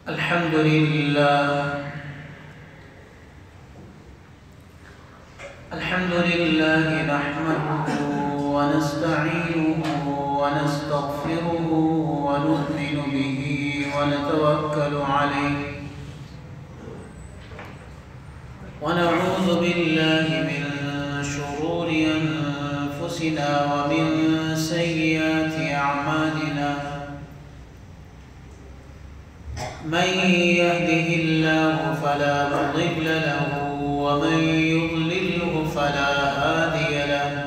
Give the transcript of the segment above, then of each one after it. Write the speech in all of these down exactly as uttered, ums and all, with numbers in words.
अल्हम्दुलिल्लाह अल्हम्दुलिल्लाहि नहमदुहु व नस्तईनुहु व नस्तगफिरुहु व नु'मिनु बिही व नतवक्कलु अलैहि व नऊज़ु बिल्लाहि मिन शुरूरि अनफुसिना व मिन सय्यिआति अअमालिना मन यहदिहिल्लाहु फला मुदिल्ल लहु व मन युद्लिल्हु फला हादिय लहु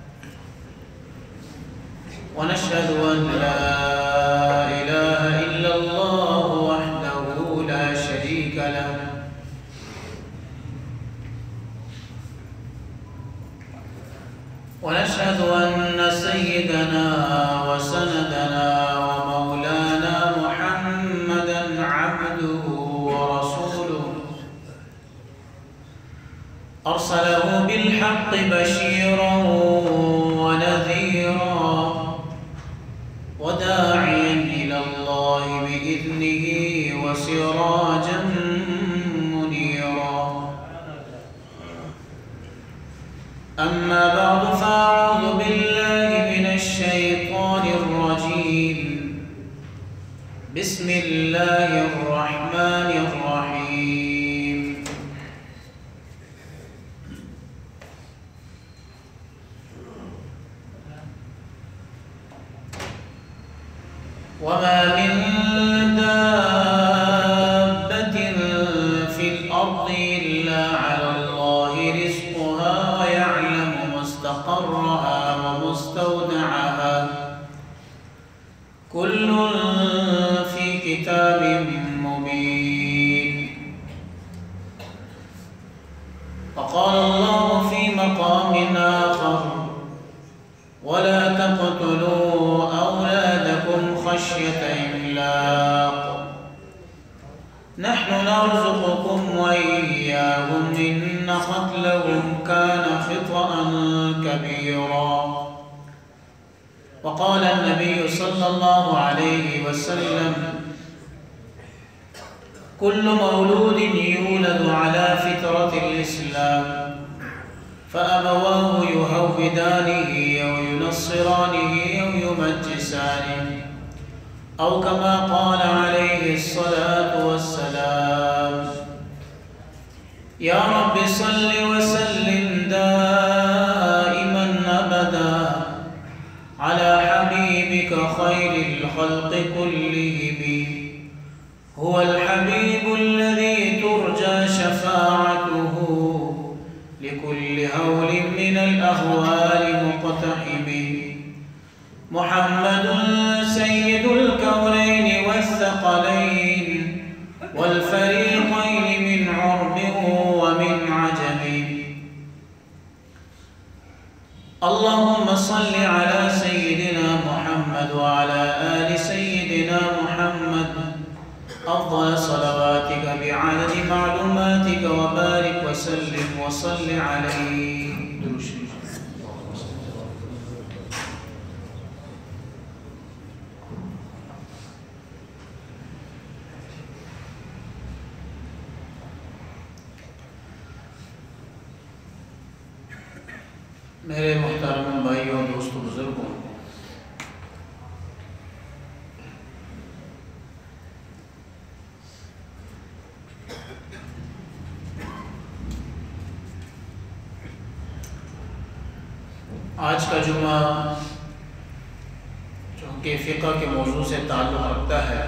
व नशहदु अन ला इलाहा इल्लल्लाहु वहदहु ला शरीका लहु व नशहदु अन्न सय्यिदना व सनदना व मौलाना मुहम्मदन अब्दुहु व रसूलुहु अरसलहु बिलहक्कि बशीरन व नज़ीरा व दाइयन इलल्लाहि बिइज़्निहि व सिराजन मुनीरा अम्मा बअद फ़अऊज़ु बिल्लाहि मिनश शैतानिर रजीम बिस्मिल्लाहिर रहमानिर रहीम वमा मिन दाब्बतिन फिल अर्दि इल्ला अलल्लाहि रिज़्क़ुहा व यअलमु मुस्तक़र्रहा व मुस्तौदअहा कुल्लुन फ़ी किताबिन मुबीन फ़क़ाल अल्लाहु फ़ी मक़ामिन आख़र वला तक़्तुलू औलादकुम ख़श्यत इम्लाक़ नहनु नर्ज़ुक़ुकुम व इय्याहुम इन्न क़त्लहुम कान ख़ितअन कबीरा वक़ाल अन्नबी सल्लल्लाहु अलैहि वसल्लम कुल्लु मौलूदिन यूलदु अला फ़ित्रतिल इस्लाम फ़अबवाहु युहव्विदानिहि औ युनस्सिरानिहि औ युमज्जिसानिहि औ कमा क़ाल अलैहि अस्सलातु वस्सलाम या रब्बि सल्लि व सल्लिम दाइमन अबदा अला हबीबिका खैरिल ख़ल्क़ि कुल्लिहिम हुवल हबीबुल्लज़ी तुरजा शफ़ाअतुहु लिकुल्लि हौलिन मिनल अहवालि मुक़्तहिम मुहम्मदुन सय्यिदुल कौनैनि वस्सक़लैन वल फ़रीक़ैनि मिन उर्बिन व मिन अजम अल्लाहुम्मा सल्लि अला सय्यिदिना मुहम्मद व अला आलि सय्यिदिना मुहम्मद अफ़्ज़ल सलवातिका बिअददि मालूमातिका व बारिक व सल्लिम व सल्लि अलैहि। मेरे मोहतरम भाइयों दोस्तों बुजुर्गों, आज का जुमा चूँकि फ़िक़्ह के मौजू से ताल्लुक़ रखता है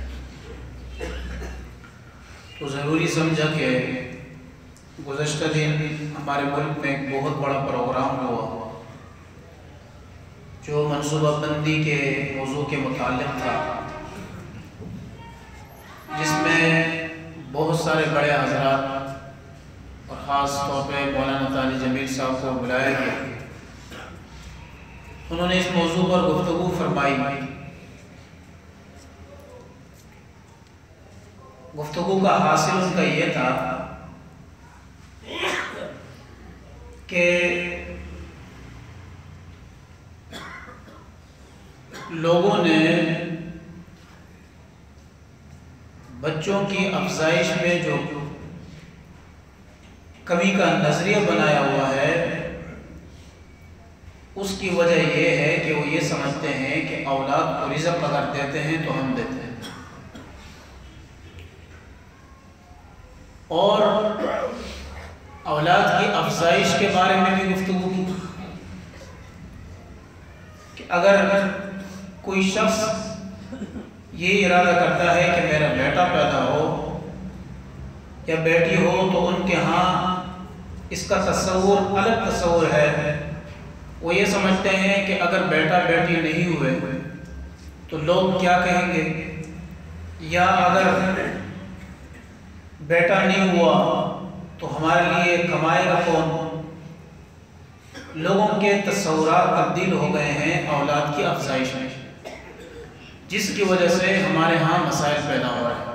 तो ज़रूरी समझा कि गुज़श्ता दिन हमारे मुल्क में एक बहुत बड़ा प्रोग्राम हुआ जो मनसूबाबंदी के मौजू के मुताल्लिक़ था, जिसमें बहुत सारे बड़े हज़रात और ख़ास तौर पर मौलाना ताली जमील साहब को बुलाया गया। उन्होंने इस मौजू पर गुफ्तगू फरमाई। गुफ्तगू का हासिल उनका ये था कि लोगों ने بچوں کی افزائش میں جو کمی کا نظریہ بنایا ہوا ہے اس کی وجہ یہ ہے کہ وہ یہ سمجھتے ہیں کہ اولاد کو رزق اگر دیتے ہیں تو ہم دیتے ہیں، اور اولاد کی افزائش کے بارے میں بھی گفتگو کی کہ اگر کوئی شخص یہ ارادہ کرتا ہے کہ میرا بیٹا پیدا ہو یا بیٹی ہو تو ان کے ہاں اس کا تصور الگ تصور ہے۔ وہ یہ سمجھتے ہیں کہ اگر بیٹا بیٹی نہیں ہوئے تو لوگ کیا کہیں گے، یا اگر بیٹا نہیں ہوا تو ہمارے لیے کمائے گا کون۔ لوگوں کے تصورات تبدیل ہو گئے ہیں اولاد کی افزائش میں، جس کی وجہ سے ہمارے ہاں مسائل پیدا ہو رہے ہیں۔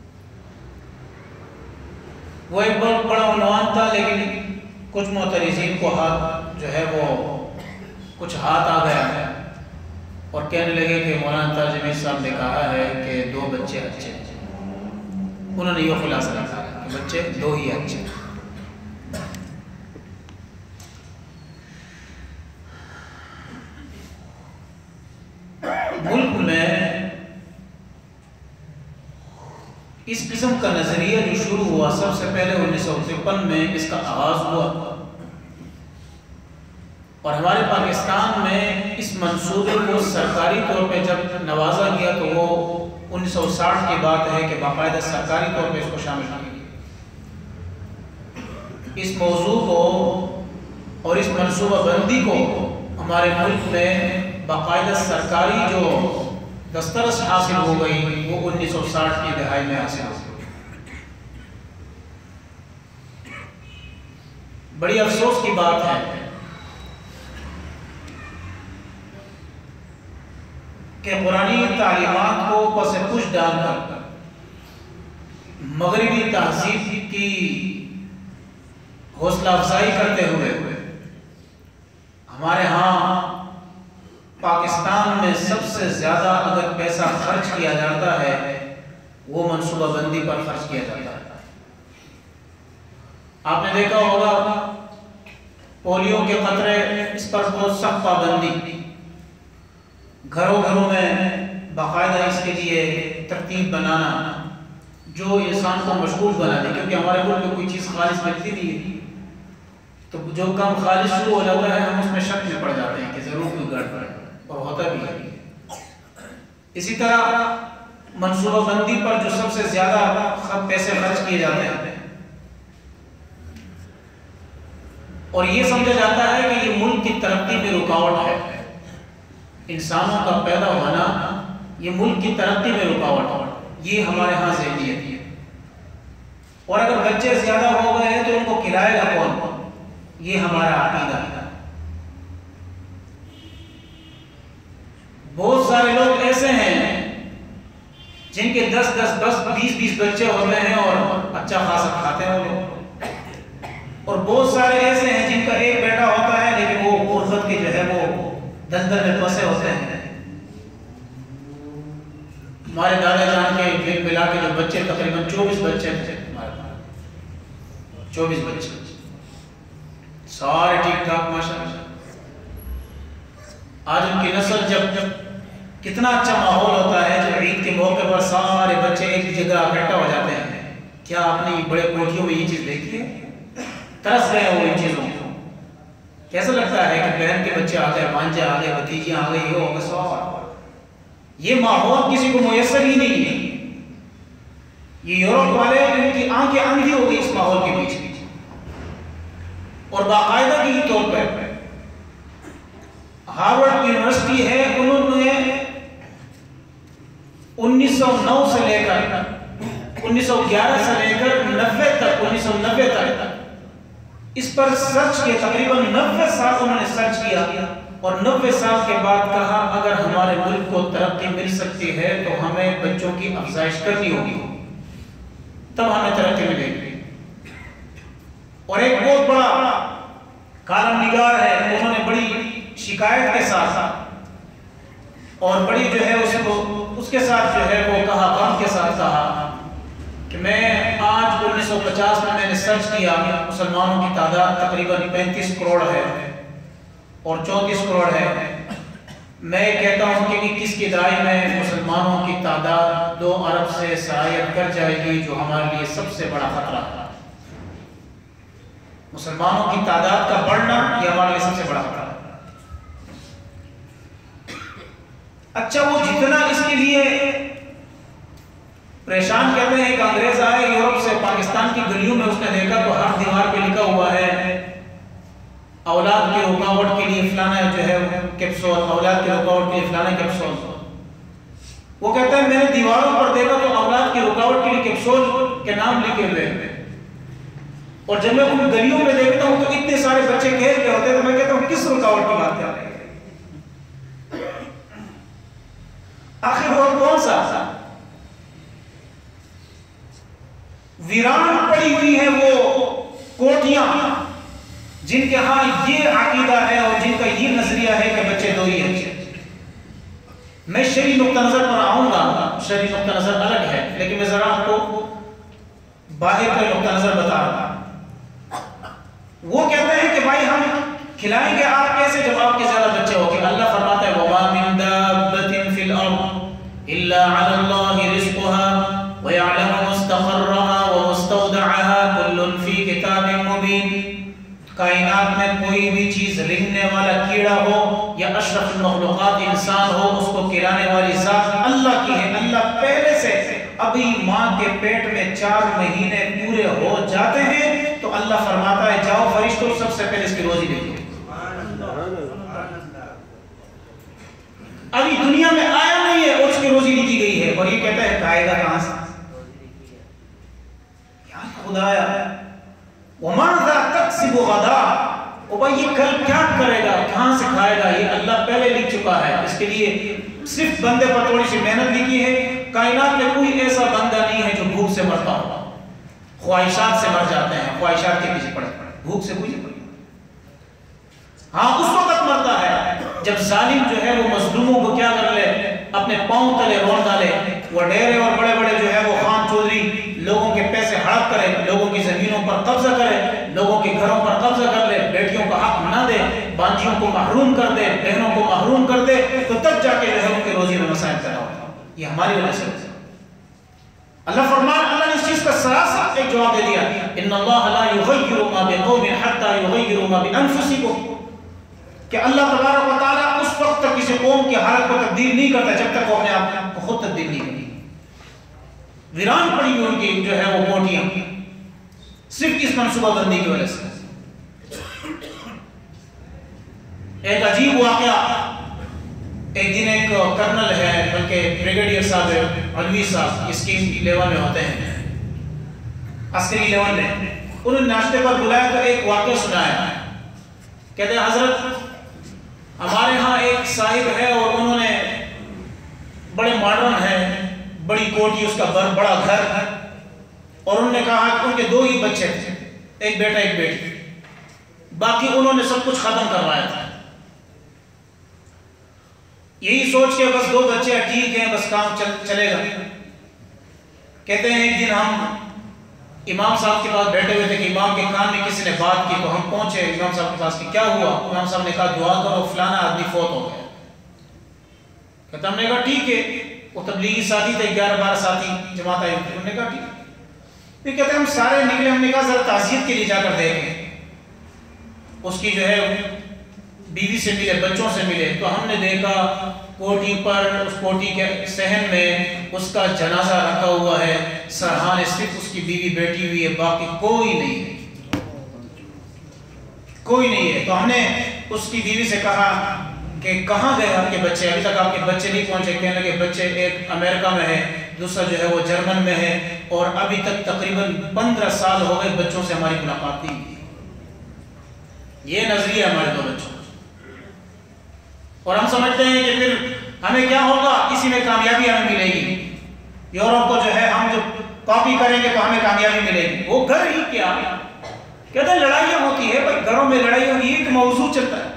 وہ ایک بہت بڑا عنوان تھا، لیکن کچھ معترضین کو ہاتھ جو ہے وہ کچھ ہاتھ آ گیا ہے اور کہنے لگے کہ مولانا طاہر جمیل صاحب نے کہا ہے کہ دو بچے اچھے ہیں۔ انہوں نے یہ خلاصہ نکالا کہ بچے دو ہی اچھے ہیں۔ ملک میں اس قسم کا نظریہ جو شروع ہوا سب سے پہلے انیس سو ترپن میں اس کا آغاز ہوا، اور ہمارے پاکستان میں اس منصوبے کو سرکاری طور پہ جب نوازا گیا تو وہ انیس سو ساٹھ کی بات ہے کہ باقاعدہ سرکاری طور پہ اس کو شامل کیا گیا۔ اس موضوع کو اور اس منصوبہ بندی کو ہمارے ملک میں باقاعدہ سرکاری جو دسترس حاصل ہو گئی وہ انیس سو ساٹھ کی دہائی میں حاصل ہو گئی۔ بڑی افسوس کی بات ہے کہ قرآنی تعلیمات کو پس پش ڈال کر مغربی تہذیب کی حوصلہ افزائی کرتے ہوئے ہمارے ہاں پاکستان میں سب سے زیادہ اگر پیسہ خرچ کیا جاتا ہے وہ منصوبہ بندی پر خرچ کیا جاتا ہے۔ آپ نے دیکھا ہوگا پولیو کے قطرے، اس پر بہت سخت پابندی، گھروں گھروں میں باقاعدہ اس کے لیے ترتیب بنانا جو انسان کو مشغول بنا دے، کیونکہ ہمارے ملک میں کوئی چیز خالص ملتی نہیں ہے، تو جو کام خالص شروع ہو جاتا ہے ہم اس میں شک میں پڑ جاتے ہیں کہ ضرور کوئی گڑبڑ ہے، اور ہوتا بھی ہے۔ اسی طرح منصوبہ بندی پر جو سب سے زیادہ پیسے خرچ کیے جاتے ہیں اور یہ سمجھا جاتا ہے کہ یہ ملک کی ترقی میں رکاوٹ ہے، انسانوں کا پیدا ہونا یہ ملک کی ترقی میں رکاوٹ ہے، یہ ہمارے ہاں ذہنیت ہے۔ اور اگر بچے زیادہ ہو گئے ہیں تو ان کو کھلائے گا کون، یہ ہمارا عقیدہ ہے۔ بہت سارے لوگ ایسے ہیں جن کے دس دس دس بیس بیس بچے ہوتے ہیں اور اچھا خاصا کھاتے ہیں وہ لوگ، اور بہت سارے ایسے ہیں جن کا ایک بیٹا ہوتا ہے لیکن وہ غربت کے جو ہے وہ دلدل میں پھنسے ہوتے ہیں۔ ہمارے دادا جان کے مل ملا کے جو بچے تقریباً چوبیس بچے تھے، ہمارے پاس چوبیس بچے سارے ٹھیک ٹھاک ماشاء اللہ۔ آج ان کی نسل جب جب کتنا اچھا ماحول ہوتا ہے جب عید کے موقع پر سارے بچے ایک جگہ اکٹھا ہو جاتے ہیں۔ کیا آپ نے بڑے کوٹھیوں میں یہ چیز دیکھی ہے؟ ترس گئے ہو ان چیزوں کو۔ کیسا لگتا ہے کہ بہن کے بچے آ گئے، بھانجے آ گئے، بھتیجیاں آ گئی، یہ ہو گئے سوال۔ یہ ماحول کسی کو میسر ہی نہیں ہے۔ یہ یورپ والے ان کی آنکھیں اندھی ہو گئی اس ماحول کے پیچھے، اور باقاعدہ کی طور پر ہارورڈ یونیورسٹی ہے، انہوں نے انیس سو نو سے لے کر انیس سو گیارہ سے لے کر نوے تک انیس سو نوے تک اس پر سرچ کیا، تقریباً نوے سال انہوں نے سرچ کیا، اور نوے سال کے بعد کہا اگر ہمارے ملک کو ترقی مل سکتی ہے تو ہمیں بچوں کی افزائش کرنی ہوگی، تب ہمیں ترقی ملے گی۔ اور ایک بہت بڑا کالم نگار ہے، انہوں نے بڑی شکایت کے ساتھ اور بڑی جو ہے اس کو اس کے ساتھ جو ہے وہ کہا، غم کے ساتھ کہا کہ میں آج انیس سو پچاس میں میں نے سرچ کیا، مسلمانوں کی تعداد تقریباً پینتیس کروڑ ہے اور چونتیس کروڑ ہے۔ میں کہتا ہوں کہ اکیس کی دہائی میں مسلمانوں کی تعداد دو ارب سے سرایت کر جائے گی، جو ہمارے لیے سب سے بڑا خطرہ ہے۔ مسلمانوں کی تعداد کا بڑھنا یہ ہمارے لیے سب سے بڑا خطرہ ہے۔ اچھا، وہ جتنا اس کے لیے پریشان کہتے ہیں کہ انگریز آئے یورپ سے، پاکستان کی گلیوں میں اس نے دیکھا تو ہر دیوار پہ لکھا ہوا ہے اولاد کی رکاوٹ کے لیے فلانا جو ہے کیپسول، اولاد کی رکاوٹ کے لیے فلانا کیپسول۔ وہ کہتا ہے میں نے دیواروں پر دیکھا تو اولاد کی رکاوٹ کے لیے کیپسول کے نام لکھے ہوئے ہیں، اور جب میں ان گلیوں میں دیکھتا ہوں تو اتنے سارے بچے کھیل کے ہوتے ہیں تو میں کہتا ہوں کس رکاوٹ کی بات کر رہے ہیں؟ آخر وہ کون سا ویران پڑی ہوئی ہے وہ کوٹیاں جن کے ہاں یہ عقیدہ ہے اور جن کا یہ نظریہ ہے کہ بچے دو ہی ہیں۔ میں شرعی نقطہ نظر پر آؤں گا، شرعی نقطہ نظر الگ ہے، لیکن میں ذرا آپ کو باہر کا نقطہ نظر بتا رہا ہوں۔ وہ کہتے ہیں کہ بھائی ہم کھلائیں گے آپ کیسے جب آپ کے زیادہ بچے ہو گے؟ اللہ فرماتا ہے وَمَا مِن دَابَّةٍ فِي الْأَرْضِ إِلَّا عَلَى اللَّهِ رِزْقُهَا وَيَعْلَمُ مُسْتَقَرَّهَا وَمُسْتَوْدَعَهَا كُلٌّ فِي كِتَابٍ مُبِينٍ۔ کائنات میں کوئی بھی چیز رنگنے والا کیڑا ہو یا اشرف المخلوقات انسان ہو، اس کو کھلانے والی ذات اللہ کی ہے۔ اللہ پہلے سے ابھی ماں کے پیٹ میں چار مہینے پورے ہو جاتے ہیں تو اللہ فرماتا ہے جاؤ فرشتوں سب سے پہلے اس کی روزی دیکھو۔ ابھی دنیا میں آیا نہیں ہے اور اس کی روزی دی گئی ہے، اور یہ کہتا ہے کھائے گا کہاں سے؟ یا خدایا وَمَاذَا تَكْسِبُ غَدًا، او بھائی یہ کل کیا کرے گا، کہاں سے کھائے گا؟ یہ اللہ پہلے لکھ چکا ہے۔ اس کے لیے صرف بندے پر تھوڑی سی محنت لکھی ہے۔ کائنات میں کوئی ایسا بندہ نہیں ہے جو بھوک سے مرتا ہو، خواہشات سے مر جاتے ہیں، خواہشات کے پیچھے پڑے پڑے، بھوک سے کوئی نہیں۔ ہاں اس وقت مرتا ہے جب ظالم جو ہے وہ مظلوموں کو کیا کر لے، اپنے پاؤں تلے رون ڈالے، وہ ڈیرے اور بڑے بڑے جو ہے وہ خان چودھری لوگوں کے پیسے ہڑپ کرے، لوگوں کی زمینوں پر قبضہ کرے، لوگوں کے گھروں پر قبضہ کر لے، بیٹیوں کا حق نہ دے، بانجیوں کو محروم کر دے، بہنوں کو محروم کر دے، تو تب جا کے جو ہے ان کی روزی میں مسائل پیدا ہوتا ہے۔ یہ ہماری وجہ سے اللہ فرمان اللہ نے اس چیز کا سراسر ایک جواب دے دیا، ان اللہ لا یغیر ما بقوم حتی یغیروا ما بانفسهم، کہ اللہ تبارک و تعالیٰ اس وقت تک کسی قوم کی حالت کو تبدیل نہیں کرتا جب تک وہ اپنے آپ کو خود تبدیل نہیں کرتی۔ ویران پڑی ہوئی ان کی جو ہے وہ کوٹیاں صرف اس منصوبہ بندی کی وجہ سے۔ ایک عجیب واقعہ، ایک دن ایک کرنل ہے بلکہ بریگیڈیئر صاحب ہے، علوی صاحب اسکیم لیول میں ہوتے ہیں، عسکری لیول میں، انہوں نے ناشتے پر بلایا تو ایک واقعہ سنایا۔ کہتے ہیں حضرت ہمارے ہاں ایک صاحب ہے اور انہوں نے بڑے ماڈرن ہیں، بڑی کوٹھی، اس کا بڑا گھر، اور انہوں نے کہا کہ ان کے دو ہی بچے تھے، ایک بیٹا ایک بیٹی، باقی انہوں نے سب کچھ ختم کروایا تھا، یہی سوچ کے بس دو بچے ٹھیک ہیں بس کام چل چلے گا۔ کہتے ہیں ایک دن ہم امام صاحب کے پاس بیٹھے ہوئے تھے کہ امام کے کان میں کسی نے بات کی، تو ہم پہنچے امام صاحب کے پاس کہ کیا ہوا؟ امام صاحب نے کہا دعا کرو فلانا آدمی فوت ہو گیا۔ کہتا ہم نے کہا ٹھیک ہے، وہ تبلیغی ساتھی تھے، گیارہ بارہ ساتھی جماعت آئی ہوئی، انہوں نے کہا ٹھیک ہے۔ پھر کہتے ہیں ہم سارے نکلے، ہم نے کہا ذرا تعزیت کے لیے جا کر دیکھیں، اس کی جو ہے بیوی سے ملے، بچوں سے ملے، تو ہم نے دیکھا کوٹھی پر، اس کوٹھی کے صحن میں اس کا جنازہ رکھا ہوا ہے، سرحان صرف اس کی بیوی بیٹھی ہوئی ہے، باقی کوئی نہیں ہے، کوئی نہیں ہے۔ تو ہم نے اس کی بیوی سے کہا کہ کہاں گئے آپ کے بچے، ابھی تک آپ کے بچے نہیں پہنچے؟ کہنے لگے بچے ایک امریکہ میں ہے، دوسرا جو ہے وہ جرمن میں ہے، اور ابھی تک تقریباً پندرہ سال ہو گئے بچوں سے ہماری ملاقات نہیں ہوئی۔ یہ نظریہ ہمارے دو بچوں، اور ہم سمجھتے ہیں کہ پھر ہمیں کیا ہوگا، اسی میں کامیابی ہمیں ملے گی، یورپ کو جو ہے ہم جو کاپی کریں گے تو ہمیں کامیابی ملے گی۔ وہ گھر ہی کیا، کہتے ہیں لڑائیاں ہوتی ہے، بھائی گھروں میں لڑائی ہوگی، ایک موضوع چلتا ہے،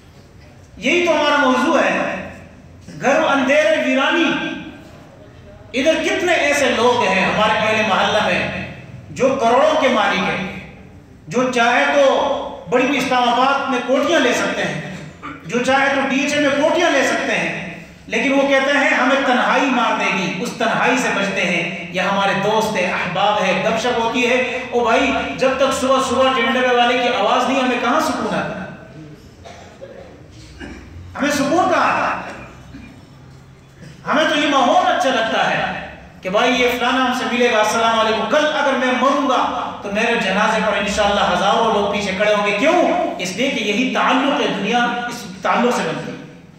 یہی تو ہمارا موضوع ہے، گھر اندھیرے ویرانی، ادھر کتنے ایسے لوگ ہیں ہمارے اہل محلہ میں جو کروڑوں کے مالک ہیں، جو چاہے تو بڑی بڑی اسلام آباد میں کوٹیاں لے سکتے ہیں، جو چاہے تو ڈی ایچ اے میں کوٹیاں لے سکتے ہیں، لیکن وہ کہتے ہیں ہمیں تنہائی مار دے گی، اس تنہائی سے بچتے ہیں. یہ ہمارے دوست ہیں، احباب ہے، گپ شپ ہوتی ہے. او بھائی جب تک صبح صبح ٹنڈے والے کی آواز نہیں ہمیں کہاں سکون آتا؟ ہمیں سکون کہاں آتا؟ ہمیں تو یہ ماحول اچھا لگتا ہے کہ بھائی یہ فلانا ہم سے ملے گا، السلام علیکم. کل اگر میں مروں گا تو میرے جنازے پر انشاءاللہ ہزاروں لوگ پیچھے کھڑے ہوں گے. کیوں؟ اس لیے کہ یہی تعلق ہے، دنیا اس تعلق سے بنتی ہے.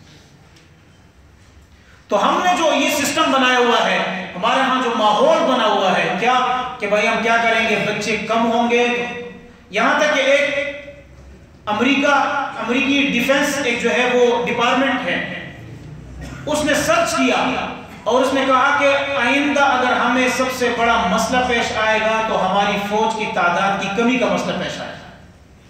تو ہم نے جو یہ سسٹم بنایا ہوا ہے، ہمارے ہاں جو ماحول بنا ہوا ہے، کیا کہ بھائی ہم کیا کریں گے، بچے کم ہوں گے. یہاں تک کہ ایک امریکہ امریکی ڈیفنس ایک جو ہے وہ ڈپارٹمنٹ ہے، اس نے سرچ کیا اور اس نے کہا کہ آئندہ اگر ہمیں سب سے بڑا مسئلہ پیش آئے گا تو ہماری فوج کی تعداد کی کمی کا مسئلہ پیش آئے گا.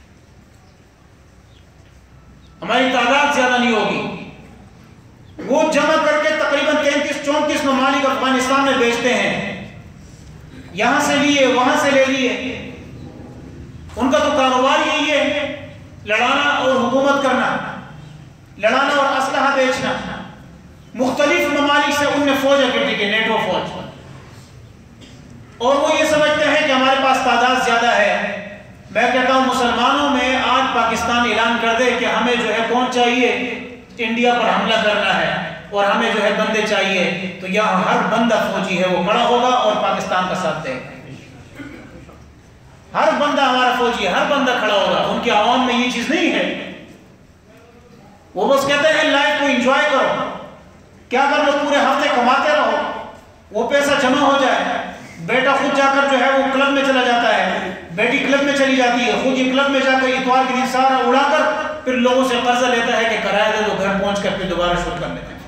ہماری تعداد زیادہ نہیں ہوگی. وہ جمع کر کے تقریباً تینتیس چونتیس ممالک افغانستان میں بیچتے ہیں، یہاں سے لیے وہاں سے لے لیے. ان کا تو کاروبار یہی ہے، لڑانا اور حکومت کرنا، لڑانا اور اسلحہ بیچنا. مختلف ممالک سے ان نے فوج اکٹھی کی، نیٹو فوج، اور وہ یہ سمجھتے ہیں کہ ہمارے پاس تعداد زیادہ ہے. میں کہتا ہوں مسلمانوں میں آج پاکستان اعلان کر دے کہ ہمیں جو ہے کون چاہیے، انڈیا پر حملہ کرنا ہے اور ہمیں جو ہے بندے چاہیے، تو یہاں ہر بندہ فوجی ہے وہ کھڑا ہوگا اور پاکستان کا ساتھ دے گا. ہر بندہ ہمارا فوجی ہے، ہر بندہ کھڑا ہوگا. ان کے عوام میں یہ چیز نہیں ہے. وہ بس کہتے ہیں لائف کو انجوائے کرو، کیا کر لو، پورے ہفتے کماتے رہو، وہ پیسہ جمع ہو جائے. بیٹا خود جا کر جو ہے وہ کلب میں چلا جاتا ہے، بیٹی کلب میں چلی جاتی ہے، خود یہ کلب میں جا کر اتوار کے دن سارا اڑا کر پھر لوگوں سے قرضہ لیتا ہے کہ کرایہ دے دو، گھر پہنچ کر پھر دوبارہ شروع کر لیتے ہیں.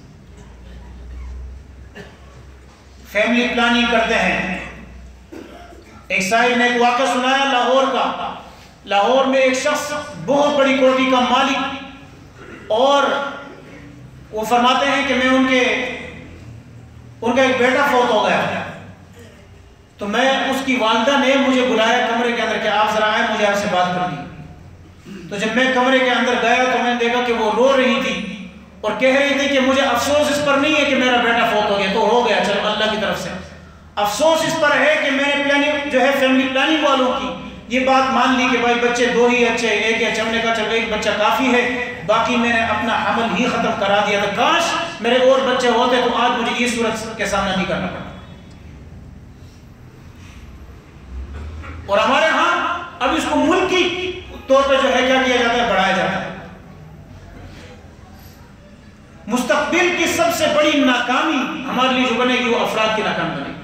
فیملی پلاننگ کرتے ہیں. ایک صاحب نے ایک واقعہ سنایا لاہور کا. لاہور میں ایک شخص بہت بڑی کوٹی کا مالک، اور وہ فرماتے ہیں کہ میں ان کے ان کا ایک بیٹا فوت ہو گیا، تو میں اس کی والدہ نے مجھے بلایا کمرے کے اندر کہ آپ ذرا آئے، مجھے آپ سے بات کرنی. تو جب میں کمرے کے اندر گیا تو میں نے دیکھا کہ وہ رو رہی تھی اور کہہ رہی تھی کہ مجھے افسوس اس پر نہیں ہے کہ میرا بیٹا فوت ہو گیا، تو ہو گیا چلو اللہ کی طرف سے. افسوس اس پر ہے کہ میں نے پلاننگ جو ہے فیملی پلاننگ والوں کی یہ بات مان لی کہ بھائی بچے دو ہی اچھے، ایک یا چمنے کا چلو ایک بچہ کافی ہے، باقی میں نے اپنا حمل ہی ختم کرا دیا تھا. کاش میرے اور بچے ہوتے تو آج مجھے یہ صورت کے سامنا نہیں کرنا پڑتا. اور ہمارے ہاں اب اس کو ملکی طور پہ جو ہے کیا کیا جاتا ہے، بڑھایا جاتا ہے. مستقبل کی سب سے بڑی ناکامی ہمارے لیے جو بنے گی وہ افراد کی ناکامی بنے گی.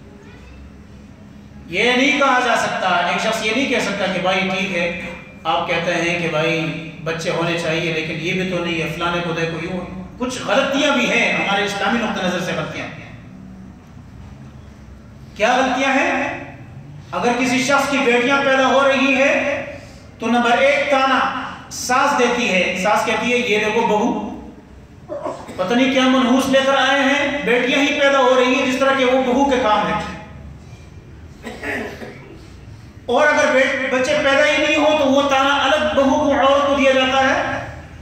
یہ نہیں کہا جا سکتا، ایک شخص یہ نہیں کہہ سکتا کہ بھائی ٹھیک ہے آپ کہتے ہیں کہ بھائی بچے ہونے چاہیے لیکن یہ بھی تو نہیں ہے، فلانے کو دیکھو یوں. کچھ غلطیاں بھی ہیں ہمارے اسلامی نقطہ نظر سے. غلطیاں کیا غلطیاں ہیں؟ اگر کسی شخص کی بیٹیاں پیدا ہو رہی ہے تو نمبر ایک تانا ساس دیتی ہے. ساس کہتی ہے یہ دیکھو بہو پتہ نہیں کیا منحوس لے کر آئے ہیں، بیٹیاں ہی پیدا ہو رہی ہیں جس طرح کہ وہ بہو کے کام ہے. اور اگر بچے پیدا ہی نہیں ہو تو وہ تانا الگ بہو کو عورت کو دیا جاتا ہے.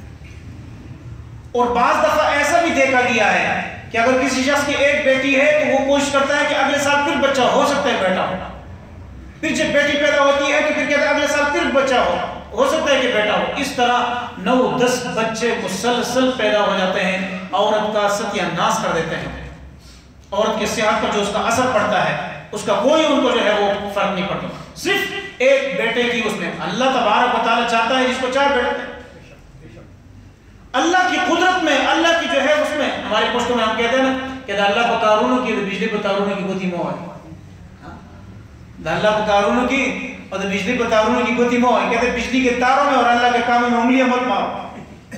اور بعض دفعہ ایسا بھی دیکھا گیا ہے کہ اگر کسی شخص کی ایک بیٹی ہے تو وہ کوشش کرتا ہے کہ اگلے سال پھر بچہ ہو سکتا ہے بیٹا ہو. پھر جب بیٹی پیدا ہوتی ہے تو پھر کہتا ہے اگلے سال پھر بچہ ہو ہو سکتا ہے کہ بیٹا ہو. اس طرح نو دس بچے مسلسل پیدا ہو جاتے ہیں، عورت کا ستیہ ناش کر دیتے ہیں. عورت کی صحت پر جو اس کا اثر پڑتا ہے اس کا کوئی ان کو جو ہے وہ فرق نہیں پڑتا. صرف ایک بیٹے کی اس میں اللہ تبارک و تعالیٰ چاہتا ہے جس کو چار بیٹے ہیں. اللہ کی قدرت میں، اللہ کی جو ہے اس میں، ہمارے پشتوں میں ہم کہتے ہیں نا کہ اللہ کو کارونوں کی بجلی کو تارونوں کی گوتی مو ہے. اللہ کو کارونوں کی اور بجلی کو تارونوں کی گوتی مو ہے. کہتے ہیں بجلی کے تاروں میں اور اللہ کے کاموں میں انگلیاں مت مارو،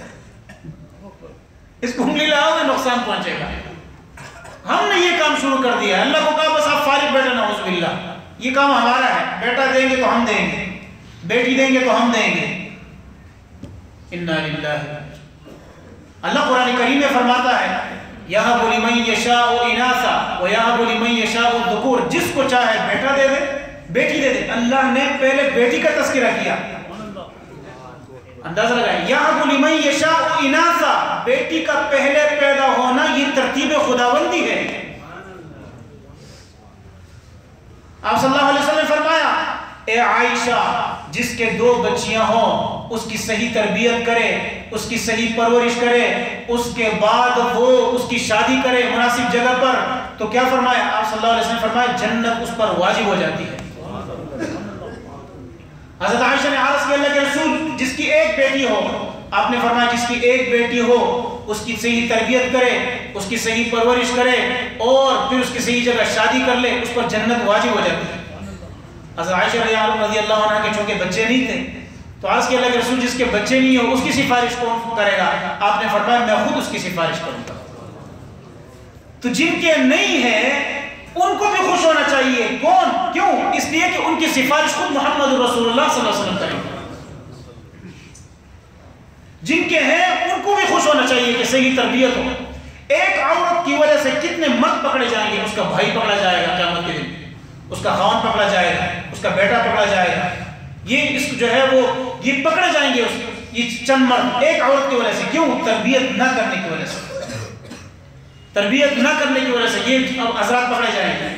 اس کو انگلی لاؤ گے نقصان پہنچے گا. ہم نے یہ کام شروع کر دیا. اللہ کو کہا بس آپ فارغ بیٹھے نعوذ باللہ، یہ کام ہمارا ہے. بیٹا دیں گے تو ہم دیں گے، بیٹی دیں گے تو ہم دیں گے. انا للہ. اللہ قرآن کریم میں فرماتا ہے یہب لمن یشاء اناثا ویہب لمن یشاء الذکور، جس کو چاہے بیٹا دے دے بیٹی دے دے۔ اللہ نے پہلے بیٹی کا تذکرہ کیا، اندازہ لگائیں، یہب لمن یشاء اناثا، بیٹی کا پہلے پیدا ہونا یہ ترتیب خداوندی ہے۔ آپ صلی اللہ علیہ وسلم نے فرمایا اے عائشہ جس کے دو بچیاں ہوں اس کی صحیح تربیت کرے، اس کی صحیح پرورش کرے، اس کے بعد وہ اس کی شادی کرے مناسب جگہ پر، تو کیا فرمایا آپ صلی اللہ علیہ وسلم نے فرمایا جنت اس پر واجب ہو جاتی ہے۔ حضرت عائشہ نے عرض کیا اللہ کے رسول جس کی ایک بیٹی ہو، آپ نے فرمایا جس کی ایک بیٹی ہو اس کی صحیح تربیت کرے، اس کی صحیح پرورش کرے اور پھر اس کی صحیح جگہ شادی کر لے، اس پر جنت واجب ہو جاتی ہے۔ حضرت عائشہ رضی اللہ عنہ کے چونکہ بچے نہیں تھے تو عرض کیا اللہ کے رسول جس کے بچے نہیں ہو اس کی سفارش کون کرے گا؟ آپ نے فرمایا میں خود اس کی سفارش کروں گا۔ تو جن کے نہیں ہیں ان کو بھی خوش ہونا چاہیے، کون؟ کیوں؟ اس لیے کہ ان کی سفارش خود محمد رسول اللہ صلی اللہ علیہ وسلم کریں گے۔ جن کے ہیں ان کو بھی خوش ہونا چاہیے کہ صحیح تربیت ہو۔ ایک عورت کی وجہ سے کتنے مرد پکڑے جائیں گے، اس کا بھائی پکڑا جائے گا قیامت کے دن، اس کا خاوند پکڑا جائے گا، اس کا بیٹا پکڑا جائے گا، یہ اس جو ہے وہ یہ پکڑے جائیں گے یہ چند مرد ایک عورت کی وجہ سے۔ کیوں؟ تربیت نہ کرنے کی وجہ سے، تربیت نہ کرنے کی وجہ سے یہ اب حضرات پکڑے جائیں گے۔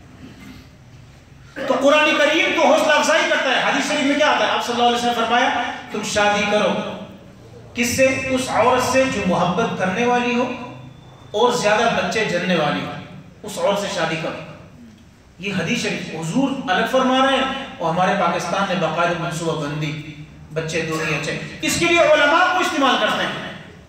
تو قرآن کریم تو حوصلہ افزائی کرتا ہے۔ حدیث شریف میں کیا آتا ہے؟ آپ صلی اللہ علیہ وسلم نے فرمایا تم شادی کرو کس سے؟ اس عورت سے جو محبت کرنے والی ہو اور زیادہ بچے جننے والی ہو، اس عورت سے شادی کرو۔ یہ حدیث شریف حضور الگ فرما رہے ہیں اور ہمارے پاکستان نے باقاعدہ منصوبہ بندی بچے دو ہی اچھے، اس کے لیے علماء کو استعمال کرتے ہیں،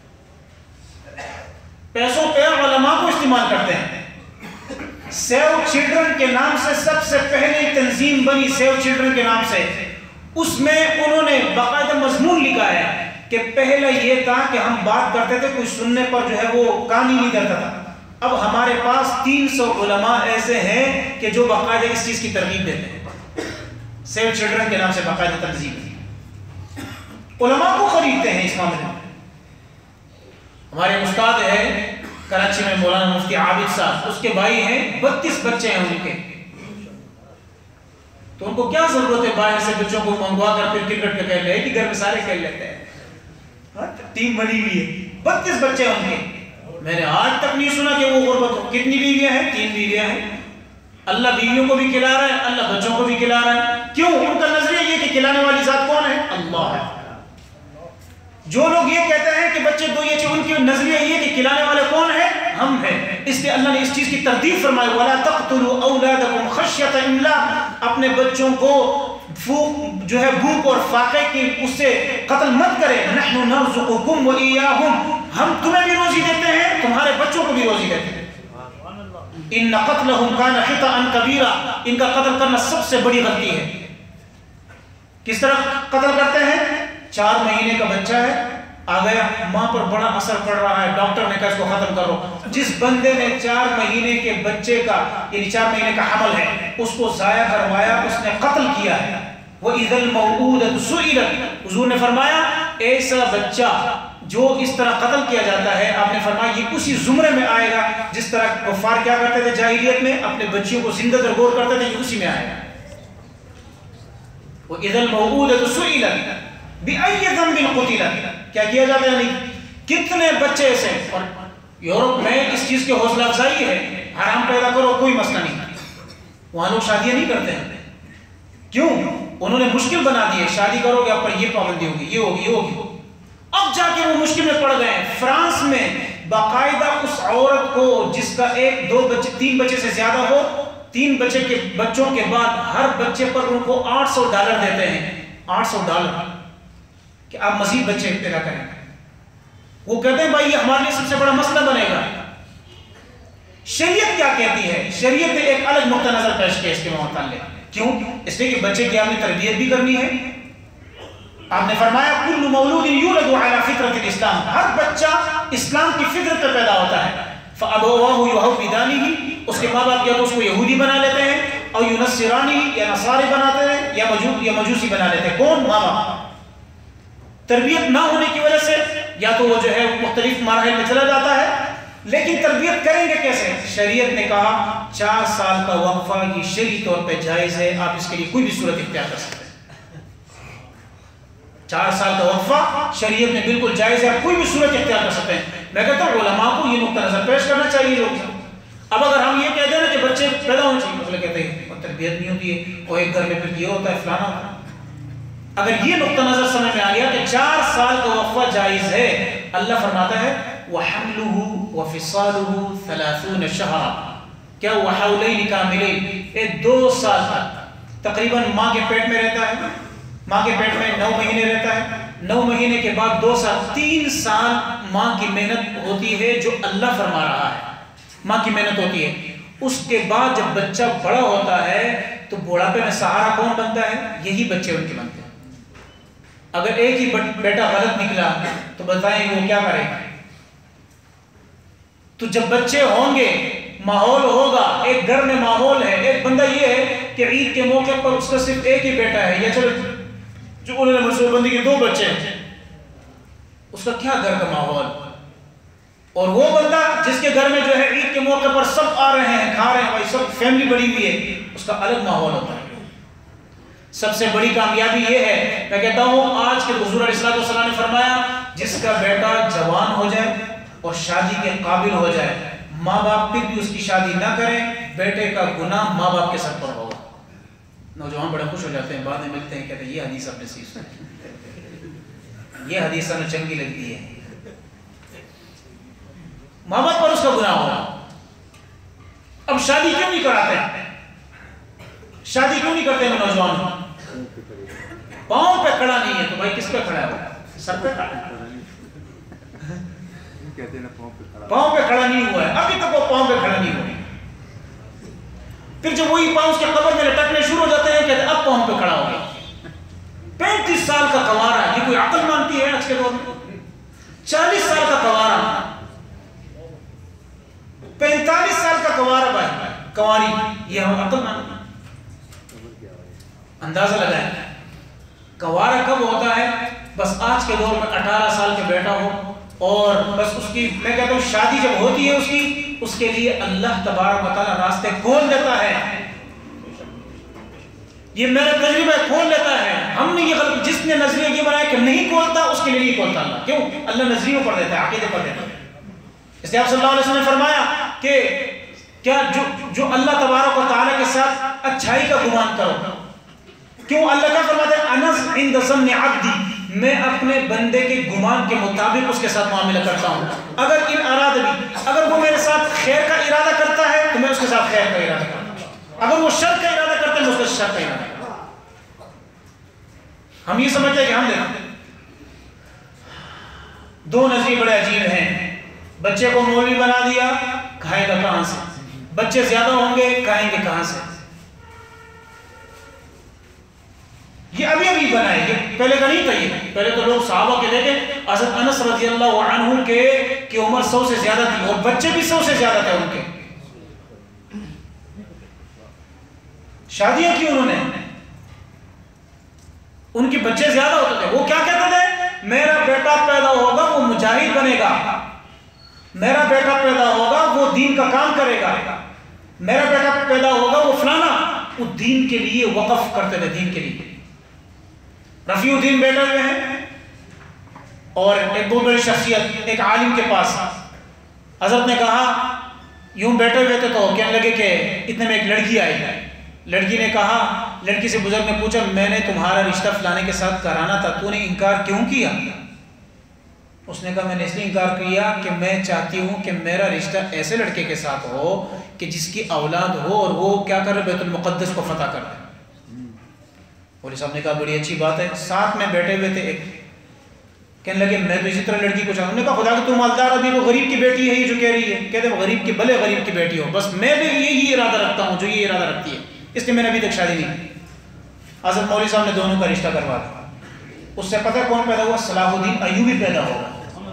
پیسوں پہ علماء کو استعمال کرتے ہیں۔ سیو چلڈرن کے نام سے سب سے پہلی تنظیم بنی، سیو چلڈرن کے نام سے، اس میں انہوں نے باقاعدہ مضمون لکھا ہے کہ پہلے یہ تھا کہ ہم بات کرتے تھے کوئی سننے پر جو ہے وہ کان ہی نہیں کرتا تھا، اب ہمارے پاس تین سو علماء ایسے ہیں کہ جو باقاعدہ اس چیز کی ترغیب دیتے ہیں۔ سیو چلڈرن کے نام سے باقاعدہ تنظیم علماء کو خریدتے ہیں اس معاملے میں۔ ہمارے استاد ہے کراچی میں مولانا مفتی عابد صاحب، اس کے بھائی ہیں بتیس بچے ہیں ان کے، تو ان کو کیا ضرورت ہے باہر سے بچوں کو منگوا کر پھر کرکٹ کا کھیل رہے کہ گھر میں سارے کھیل لیتے ہیں، ٹیم بنی ہوئی ہے، بتیس بچے ہیں ان کے۔ میں نے آج تک نہیں سنا کہ وہ غربت ہو۔ کتنی بیویاں ہیں؟ تین بیویاں ہیں۔ اللہ بیویوں کو بھی کھلا رہا ہے، اللہ بچوں کو بھی کھلا رہا ہے۔ کیوں؟ ان کا نظریہ یہ کہ کھلانے والی ذات کون ہے؟ اللہ ہے۔ جو لوگ یہ کہتے ہیں کہ بچے دو یہ ان کی نظریہ یہ کہ کھلانے والے کون ہیں؟ ہم ہیں۔ اس لیے اللہ نے اس چیز کی تردید فرمائی وَلَا تَقْتُلُوا أَوْلَادَكُمْ خَشْيَةَ إِمْلَاقٍ، اپنے بچوں کو جو ہے بھوک اور فاقے کی اس سے قتل مت کرے۔ نحن نرزقكم وإياهم، ہم تمہیں بھی روزی دیتے ہیں تمہارے بچوں کو بھی روزی دیتے ہیں۔ ان قتلهم كان خطأ كبيرا، ان کا قتل کرنا سب سے بڑی غلطی ہے۔ کس طرح قتل کرتے ہیں؟ چار مہینے کا بچہ ہے، آ گیا ماں پر بڑا اثر پڑ رہا ہے، ڈاکٹر نے کہا اس کو ختم کرو۔ جس بندے نے چار مہینے کے بچے کا یعنی چار مہینے کا حمل ہے اس کو ضائع کروایا، اس نے قتل کیا ہے۔ وَإِذَا الْمَوْءُودَةُ سُئِلَتْ، حضور نے فرمایا ایسا بچہ جو اس طرح قتل کیا جاتا ہے، آپ نے فرمایا یہ اسی زمرے میں آئے گا جس طرح کفار کیا کرتے تھے جاہلیت میں، اپنے بچیوں کو زندہ درگور کرتے تھے، یہ اسی میں آئے گا۔ وَإِذَا الْمَوْءُودَةُ سُئِلَتْ بِأَيِّ ذَنبٍ قُتِلَتْ، کیا کیا جاتا ہے؟ نہیں کتنے بچے ایسے، اور یورپ میں اس چیز کی حوصلہ افزائی ہے، حرام پیدا کرو کوئی مسئلہ نہیں، وہاں لوگ شادیاں نہیں کرتے ہیں۔ کیوں؟ انہوں نے مشکل بنا دی ہے، شادی کرو گے آپ پر یہ پابندی ہوگی، یہ ہوگی، یہ ہوگی۔ اب جا کے وہ مشکل میں پڑ گئے ہیں۔ فرانس میں باقاعدہ اس عورت کو جس کا ایک دو بچے تین بچے سے زیادہ ہو، تین بچے کے بچوں کے بعد ہر بچے پر ان کو آٹھ سو ڈالر دیتے ہیں، آٹھ سو ڈالر کہ آپ مزید بچے پیدا کریں۔ وہ کہتے ہیں بھائی یہ ہمارے لیے سب سے بڑا مسئلہ بنے گا۔ شریعت کیا کہتی ہے؟ شریعت نے ایک الگ نقطہ نظر پیش کیا اس کے متعلق۔ کیوں؟ اس لیے کہ بچے کی آپ نے تربیت بھی کرنی ہے۔ آپ نے فرمایا کل مولود یولد علی فطرۃ الاسلام، ہر بچہ اسلام کی فطرت پہ پیدا ہوتا ہے۔ فابواہ یہودانہ، اس کے ماں باپ یا تو اس کو یہودی بنا لیتے ہیں، اور ینصرانی یا نصاری بناتے ہیں، یا مجوس یا مجوسی بنا لیتے ہیں۔ کون؟ ماں باپ۔ تربیت نہ ہونے کی وجہ سے یا تو وہ جو ہے مختلف مراحل میں چلا جاتا ہے، لیکن تربیت کریں گے کیسے؟ شریعت نے کہا چار سال کا وقفہ یہ شرعی طور پہ جائز ہے، آپ اس کے لیے کوئی بھی صورت اختیار کر سکتے ہیں۔ چار سال کا وقفہ شریعت میں بالکل جائز ہے، آپ کوئی بھی صورت اختیار کر سکتے ہیں۔ میں کہتا ہوں علماء کو یہ نقطہ نظر پیش کرنا چاہیے لوگ۔ اب اگر ہم یہ کہتے ہیں نا کہ بچے پیدا ہونے چاہیے، مطلب کہتے ہیں اور تربیت نہیں ہوتی ہے، اور ایک گھر میں پھر یہ ہوتا ہے فلانا ہوتا ہے۔ اگر یہ نقطہ نظر سمجھ میں آ گیا کہ چار سال کا وقفہ جائز ہے، اللہ فرماتا ہے وَحَمْلُهُ وَفِصَالُهُ ثَلَاثُونَ شَهْرًا، کیا وَحَوْلَيْنِ كَامِلَيْنِ، ایک دو سال تک تقریباً ماں کے پیٹ میں رہتا ہے، ماں کے پیٹ میں نو مہینے رہتا ہے، نو مہینے کے بعد دو سال، تین سال ماں کی محنت ہوتی ہے جو اللہ فرما رہا ہے، ماں کی محنت ہوتی ہے۔ اس کے بعد جب بچہ بڑا ہوتا ہے تو بڑھاپے میں سہارا کون بنتا ہے؟ یہی بچے ان کے بنتے ہیں۔ اگر ایک ہی بیٹا غلط نکلا تو بتائیں وہ کیا کرے گا؟ تو جب بچے ہوں گے ماحول ہوگا، ایک گھر میں ماحول ہے، ایک بندہ یہ ہے کہ عید کے موقع پر اس کا صرف ایک ہی بیٹا ہے، یا چلو جو انہوں نے منصوبہ بندی کے دو بچے ہیں، اس کا کیا گھر کا ماحول؟ اور وہ بندہ جس کے گھر میں جو ہے عید کے موقع پر سب آ رہے ہیں، کھا رہے ہیں، بھائی سب فیملی بڑی ہوئی ہے، اس کا الگ ماحول ہوتا ہے۔ سب سے بڑی کامیابی یہ ہے، میں کہتا ہوں آج کے حضور علیہ الصلوۃ والسلام نے فرمایا جس کا بیٹا جوان ہو جائے اور شادی کے قابل ہو جائے، ماں باپ پھر بھی اس کی شادی نہ کریں، بیٹے کا گناہ ماں باپ کے سر پر ہوگا۔ نوجوان بڑے خوش ہو جاتے ہیں، بعد میں ملتے ہیں، کہتے ہیں یہ حدیث اپنے سیکھ سنی، یہ حدیث ہمیں چنگی لگتی ہے، ماں باپ پر اس کا گناہ ہوگا۔ اب شادی کیوں نہیں کراتے ہیں؟ شادی کیوں نہیں کرتے ہیں نوجوان؟ پاؤں پہ کھڑا نہیں ہے تو بھائی کس پہ کھڑا ہے؟ سر پہ کھڑا ہے، پاؤں پہ کھڑا نہیں ہوا ہے، ابھی تک وہ پاؤں پہ کھڑا نہیں ہوا ہے۔ پھر جب وہی پاؤں اس کے قبر میں لٹکنے شروع ہو جاتے ہیں، کہتے ہیں اب پاؤں پہ کھڑا ہو گیا۔ پینتیس سال کا کنوارا، یہ کوئی عقل مانتی ہے آج کے دور میں؟ چالیس سال کا کنوارا، پینتالیس سال کا کنوارا بھائی کنواری، یہ ہم عقل مانتے ہیں؟ اندازہ لگائیں کنوارا کب ہوتا ہے؟ بس آج کے دور میں اٹھارہ سال کے بیٹا ہو اور بس اس کی، میں کہتا ہوں شادی جب ہوتی ہے اس کی، اس کے لیے اللہ تبارک و تعالیٰ راستے کھول دیتا ہے، یہ میرا تجربہ کھول لیتا ہے۔ ہم نے یہ غلط، جس نے نظریہ یہ بنایا کہ نہیں کھولتا اس کے لیے نہیں کھولتا اللہ، کیوں؟ اللہ نظریوں پر دیتا ہے، عقیدے پر دیتا ہے۔ اس لیے آپ صلی اللہ علیہ وسلم نے فرمایا کہ کیا جو جو اللہ تبارک و تعالیٰ کے ساتھ اچھائی کا گمان کرو، کیوں؟ اللہ کا فرماتا ہے انس عند ظن عبدی، میں اپنے بندے کے گمان کے مطابق اس کے ساتھ معاملہ کرتا ہوں۔ اگر ان اراد بھی، اگر وہ میرے ساتھ خیر کا ارادہ کرتا ہے تو میں اس کے ساتھ خیر کا ارادہ کرتا ہوں، اگر وہ شر کا ارادہ کرتا ہے میں اس کے ساتھ شر کا ارادہ کرتا ہوں۔ ہم یہ سمجھتے ہیں کہ ہم دیکھتے دو نظریے بڑے عجیب ہیں، بچے کو مولوی بنا دیا، کھائے گا کہاں سے؟ بچے زیادہ ہوں گے، کھائیں گے کہاں سے؟ یہ ابھی ابھی بنائے، یہ پہلے کا نہیں تھا۔ یہ پہلے تو لوگ صحابہ کے دیکھیں، حضرت انس رضی اللہ عنہ کے کی عمر سو سے زیادہ تھی اور بچے بھی سو سے زیادہ تھے ان کے، شادیاں کی انہوں نے، ان کے بچے زیادہ ہوتے تھے۔ وہ کیا کہتے تھے؟ میرا بیٹا پیدا ہوگا وہ مجاہد بنے گا، میرا بیٹا پیدا ہوگا وہ دین کا کام کرے گا، میرا بیٹا پیدا ہوگا وہ فلانا، وہ دین کے لیے وقف کرتے تھے، دین کے لیے۔ رفیع الدین بیٹھے ہوئے ہیں اور ایک بہت بڑی شخصیت ایک عالم کے پاس، حضرت نے کہا یوں بیٹھے ہوئے تھے تو کہنے لگے کہ اتنے میں ایک لڑکی آئی، لڑکی نے کہا، لڑکی سے بزرگ نے پوچھا میں نے تمہارا رشتہ فلانے کے ساتھ کرانا تھا، تو نے انکار کیوں کیا؟ اس نے کہا میں نے اس لیے انکار کیا کہ میں چاہتی ہوں کہ میرا رشتہ ایسے لڑکے کے ساتھ ہو کہ جس کی اولاد ہو اور وہ کیا کر رہے بیت المقدس کو فتح کر رہے۔ مولوی صاحب نے کہا بڑی اچھی بات ہے۔ ساتھ میں بیٹھے ہوئے تھے ایک، کہنے لگے میں تو اسی طرح لڑکی کو چاہوں۔ نے کہا خدا کہ تم مالدار ابھی تو غریب کی بیٹی ہے یہ جو کہہ رہی ہے، کہتے ہیں غریب کی بھلے غریب کی بیٹی ہو، بس میں بھی یہی ارادہ رکھتا ہوں جو یہ ارادہ رکھتی ہے، اس لیے میں نے ابھی تک شادی نہیں کی۔ حضرت مولوی صاحب نے دونوں کا رشتہ کروا دیا۔ اس سے پتہ کون پیدا ہوا؟ صلاح الدین ایوبی پیدا ہوگا۔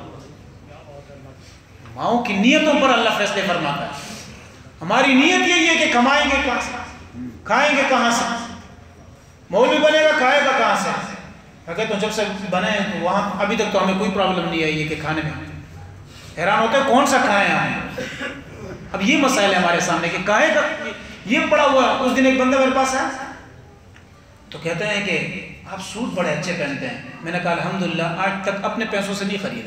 ماؤں کی نیتوں پر اللہ فیصلے فرماتا ہے۔ ہماری نیت یہی ہے کہ کمائیں گے کہاں سے، کھائیں گے کہاں سے، مولوی بنے گا کھائے گا کہاں سے؟ اگر تو جب سے بنے تو وہاں ابھی تک تو ہمیں کوئی پرابلم نہیں آئی ہے کہ کھانے میں، حیران ہوتے ہیں کون سا کھائیں ہم. اب یہ مسائل ہے ہمارے سامنے کہ کہے کا یہ پڑا ہوا. اس دن ایک بندہ میرے پاس آیا تو کہتے ہیں کہ آپ سوٹ بڑے اچھے پہنتے ہیں. میں نے کہا الحمدللہ آج تک اپنے پیسوں سے نہیں خریدا,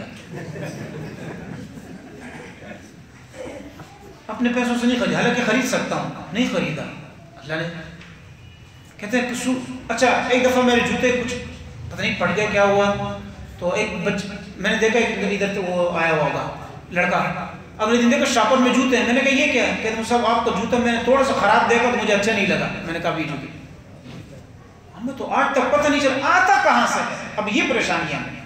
اپنے پیسوں سے نہیں خریدا, حالانکہ خرید سکتا ہوں, نہیں خریدا. اللہ نے کہتے ہیں کہ اچھا ایک دفعہ میرے جوتے کچھ پتہ نہیں پڑ گئے کیا ہوا, تو ایک بچ میں نے دیکھا ادھر تو وہ آیا ہوا ہوگا لڑکا, اگلے دن دیکھا شاپر میں جوتے ہیں. میں نے کہا یہ کیا ہے؟ کہتے ہیں صاحب آپ کا جوتا میں نے تھوڑا سا خراب دیکھا تو مجھے اچھا نہیں لگا. میں نے کہا بھی جوتی ہمیں تو آج تک پتہ نہیں چلا آتا کہاں سے. اب یہ پریشانیاں ہیں,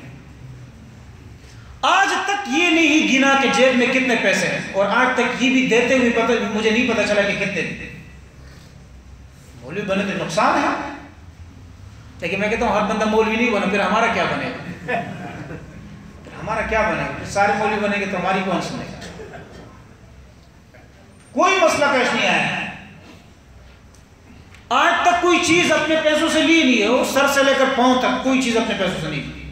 آج تک یہ نہیں گنا کہ جیب میں کتنے پیسے ہیں, اور آج تک یہ بھی دیتے ہوئے پتہ مجھے نہیں پتہ چلا کہ کتنے دیتے. مولوی بنے تو نقصان ہے, لیکن میں کہتا ہوں ہر بندہ مولوی نہیں بنا, پھر ہمارا کیا بنے گا, پھر ہمارا کیا بنے گا, سارے مولوی بنے گے تو ہماری کون سنے گا. کوئی مسئلہ پیش نہیں آیا ہے, آج تک کوئی چیز اپنے پیسوں سے لی نہیں ہے, وہ سر سے لے کر پاؤں تک کوئی چیز اپنے پیسوں سے نہیں لی.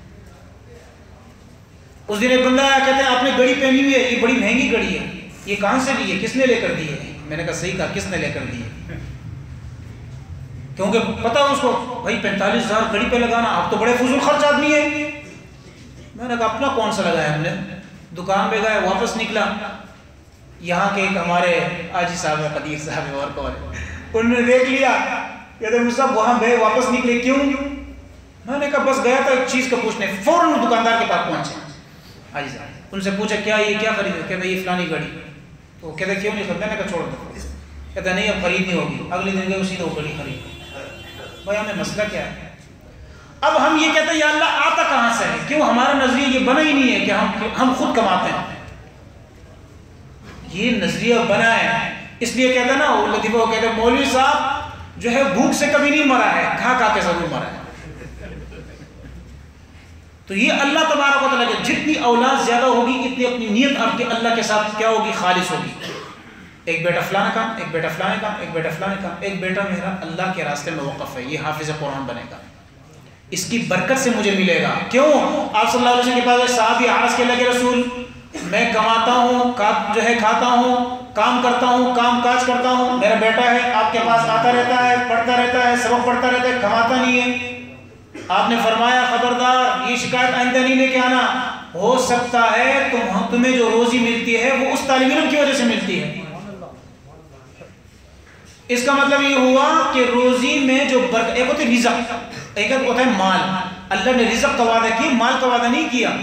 اس دن ایک بندہ آیا, کہتے ہیں آپ نے گھڑی پہنی ہوئی ہے, یہ بڑی مہنگی گھڑی ہے, یہ کہاں سے لی ہے, کس نے لے کر دی ہے. میں نے کہا صحیح کہا, کس نے لے کر دی ہے, کیونکہ پتا اس کو بھائی پینتالیس ہزار گھڑی پہ لگانا, آپ تو بڑے فضول خرچ آدمی ہے. میں نے کہا اپنا کون سا لگایا ہم نے. دکان پہ گئے, واپس نکلا, یہاں کے ایک ہمارے آجی صاحب ہے, قدیر صاحب ہے, اور کون ہے, انہوں نے دیکھ لیا, کہتے ہیں صاحب وہاں گئے واپس نکلے کیوں. میں نے کہا بس گیا تھا ایک چیز کا پوچھنے, فوراً دکاندار کے پاس پہنچے حاجی صاحب, ان سے پوچھا کیا یہ کیا خریدا, کہتے یہ فلانی گھڑی. تو کہتے کیوں نہیں خرید, میں نے کہا چھوڑ دو, کہتے نہیں اب خریدنی ہوگی. اگلے دن گئے اسی تو وہ گھڑی خرید. بھائی ہمیں مسئلہ کیا ہے. اب ہم یہ کہتے ہیں یا اللہ آتا کہاں سے ہے, کیوں ہمارا نظریہ یہ بنا ہی نہیں ہے کہ ہم ہم خود کماتے ہیں. یہ نظریہ بنا ہے, اس لیے کہتے ہیں نا وہ لطیفہ, وہ کہتے ہیں مولوی صاحب جو ہے بھوک سے کبھی نہیں مرا ہے, کھا کھا کے ضرور مرا ہے. تو یہ اللہ تبارک و تعالیٰ کہ جتنی اولاد زیادہ ہوگی اتنی اپنی نیت آپ کے اللہ کے ساتھ کیا ہوگی, خالص ہوگی. ایک بیٹا فلانا کام, ایک بیٹا فلانا کام, ایک بیٹا فلانا کام, ایک بیٹا میرا اللہ کے راستے میں وقف ہے, یہ حافظ قرآن بنے گا, اس کی برکت سے مجھے ملے گا. کیوں؟ آپ صلی اللہ علیہ وسلم کے پاس صحابی عرض کے لگے رسول میں کماتا ہوں, جو ہے کھاتا ہوں, کام کرتا ہوں, کام کاج کرتا ہوں, میرا بیٹا ہے آپ کے پاس آتا رہتا ہے, پڑھتا رہتا ہے, سبق پڑھتا رہتا ہے, کماتا نہیں ہے. آپ نے فرمایا خبردار یہ شکایت آئندہ نہیں لے کے آنا, ہو سکتا ہے تم تمہیں جو روزی ملتی ہے وہ اس طالب علم کی وجہ سے ملتی ہے. اس کا مطلب یہ ہوا کہ روزی میں جو برکت, ایک ہوتا ہے رزق, ایک ہوتا ہے مال. اللہ نے رزق کا وعدہ کیا, مال کا وعدہ نہیں کیا.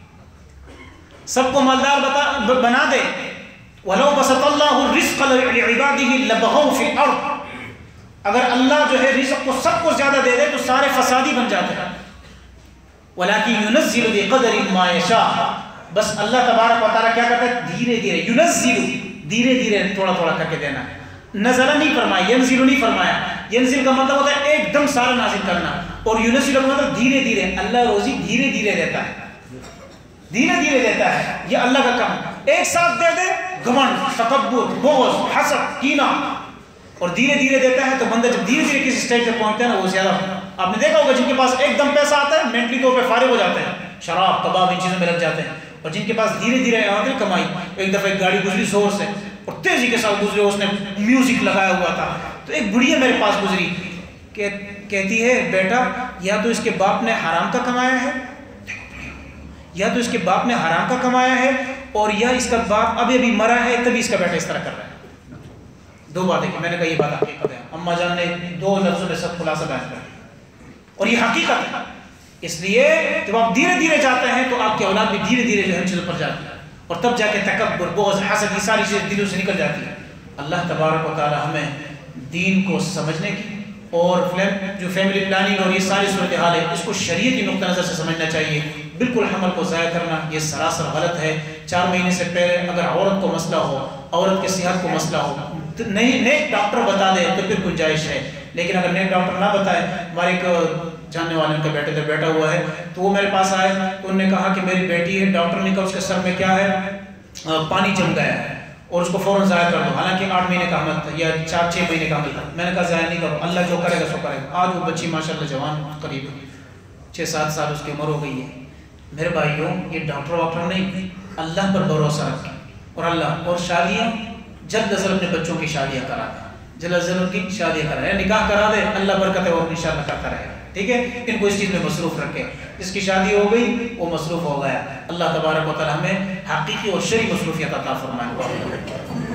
سب کو مالدار بتا بنا دے, وَلَوْ بَسَطَ اللَّهُ الرِّزْقَ لِعِبَادِهِ لَبَغَوْا فِي الْأَرْضِ, اگر اللہ جو ہے رزق کو سب کو زیادہ دے دے تو سارے فسادی بن جاتے ہیں. وَلَكِنْ يُنَزِّلُ بِقَدَرٍ مَا يَشَاءُ, بس اللہ تبارک و تعالیٰ کیا کرتا ہے, دھیرے دھیرے, يُنَزِّلُ دھیرے دھیرے تھوڑا تھوڑا کر کے دینا. نزلہ نہیں فرمایا, ینزل نہیں فرمایا. ینزل کا مطلب ہوتا ہے ایک دم سارا نازل کرنا, اور یونزل کا مطلب دھیرے دھیرے. اللہ روزی دھیرے دھیرے دیتا ہے, دھیرے دھیرے دیتا ہے, یہ اللہ کا کام. ایک ساتھ دے دے گھمنڈ, تکبر, بغض, حسد, کینہ, اور دھیرے دھیرے دیتا ہے تو بندہ جب دھیرے دھیرے کسی سٹیج پہ پہنچتا ہے نا وہ زیادہ. آپ نے دیکھا ہوگا جن کے پاس ایک دم پیسہ آتا ہے مینٹلی طور پہ فارغ ہو جاتے ہیں, شراب کباب ان چیزوں میں لگ جاتے ہیں, اور جن کے پاس دھیرے دھیرے آتی ہے کمائی. ایک دفعہ ایک گاڑی گزری زور سے اور تیزی کے ساتھ گزری, اس نے میوزک لگایا ہوا تھا, تو ایک بڑھیا میرے پاس گزری, کہ کہتی ہے بیٹا یا تو اس کے باپ نے حرام کا کمایا ہے, یا تو اس کے باپ نے حرام کا کمایا ہے, اور یا اس کا باپ ابھی ابھی مرا ہے تبھی اس کا بیٹا اس طرح کر رہا ہے. دو باتیں کی. میں نے کہا یہ بات حقیقت ہے. اما جان نے دو لفظوں میں سب خلاصہ بیان کر, اور یہ حقیقت ہے. اس لیے جب آپ دھیرے دھیرے جاتے ہیں تو آپ کی اولاد بھی دھیرے دھیرے جو ہے چیزوں پر جاتی ہے, اور تب جا کے تکبر, بغض, حسد, یہ ساری چیزیں دلوں سے نکل جاتی ہیں. اللہ تبارک و تعالی ہمیں دین کو سمجھنے کی اور جو فیملی پلاننگ اور یہ ساری صورتحال ہے اس کو شریعت کی نقطہ نظر سے سمجھنا چاہیے. بالکل حمل کو ضائع کرنا یہ سراسر غلط ہے. چار مہینے سے پہلے اگر عورت کو مسئلہ ہو, عورت کے صحت کو مسئلہ ہو, نہیں نیک ڈاکٹر بتا دے تو پھر گنجائش ہے. لیکن اگر نیک ڈاکٹر نہ بتائے, ہمارے ایک جاننے والے ان کا بیٹے ادھر بیٹھا ہوا ہے, تو وہ میرے پاس آئے تو انہوں نے کہا کہ میری بیٹی ہے, ڈاکٹر نے کہا اس کے سر میں کیا ہے, پانی جم گیا ہے اور اس کو فوراً ضائع کر دو. حالانکہ آٹھ مہینے کا حمل تھا یا چار چھ مہینے کا حمل تھا. میں نے کہا ضائع نہیں کرو, اللہ جو کرے گا سو کرے گا. آج وہ بچی ماشاء اللہ جوان قریب چھ سات سال اس کی عمر ہو گئی ہے. میرے بھائیوں یہ ڈاکٹر واکٹر نہیں, اللہ پر بھروسہ رکھیں اور اللہ اور شادیاں جلد از جلد اپنے بچوں کی شادیاں کرا دیں، جلد از جلد کی شادیاں کرا دیں، نکاح کرا دے، اللہ برکت ہے اور انشاءاللہ کرتا رہے گا، ٹھیک ہے؟ ان کو اس چیز میں مصروف رکھے، جس کی شادی ہو گئی وہ مصروف ہو گیا۔ اللہ تبارک و تعالی ہمیں حقیقی اور شرعی مصروفیت عطا فرمائے۔